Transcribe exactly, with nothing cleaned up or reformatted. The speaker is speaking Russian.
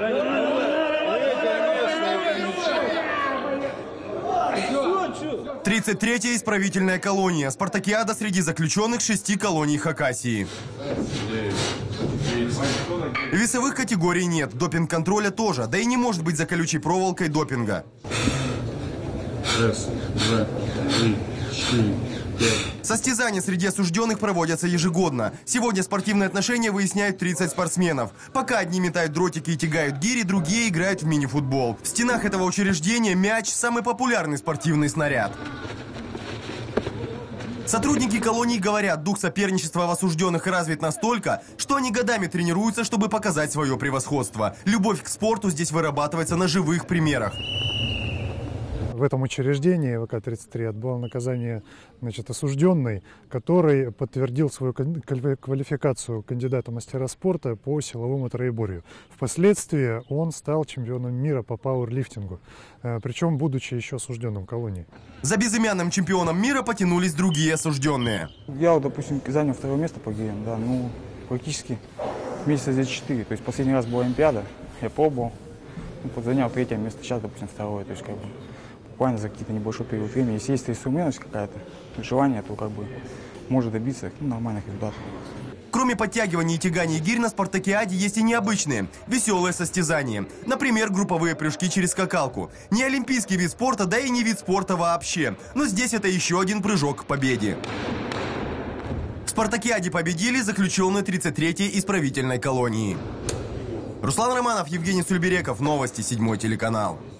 тридцать третья исправительная колония. Спартакиада среди заключенных шести колоний Хакасии. Весовых категорий нет, допинг-контроля тоже, да и не может быть за колючей проволокой допинга. Раз, два, три, четыре, пять. Состязания среди осужденных проводятся ежегодно. Сегодня спортивные отношения выясняют тридцать спортсменов. Пока одни метают дротики и тягают гири, другие играют в мини-футбол. В стенах этого учреждения мяч – самый популярный спортивный снаряд. Сотрудники колоний говорят, дух соперничества в осужденных развит настолько, что они годами тренируются, чтобы показать свое превосходство. Любовь к спорту здесь вырабатывается на живых примерах. В этом учреждении вэ ка тридцать три отбывал наказание, значит, осужденный, который подтвердил свою квалификацию кандидата мастера спорта по силовому троеборью. Впоследствии он стал чемпионом мира по пауэрлифтингу, причем будучи еще осужденным в колонии. За безымянным чемпионом мира потянулись другие осужденные. Я, допустим, занял второе место по гирям, да, ну, практически месяца за четыре. То есть последний раз была Олимпиада, я пробовал, ну, занял третье место, сейчас, допустим, второе. То есть, как бы, буквально за какие-то небольшой период времени. Если есть инструментность какая-то, желание, то как бы может добиться, ну, нормальных результатов. Кроме подтягиваний и тяганий гирь на спартакиаде есть и необычные, веселые состязания. Например, групповые прыжки через скакалку. Не олимпийский вид спорта, да и не вид спорта вообще. Но здесь это еще один прыжок к победе. В спартакиаде победили заключенные тридцать третьей исправительной колонии. Руслан Романов, Евгений Сульбереков. Новости, седьмой телеканал.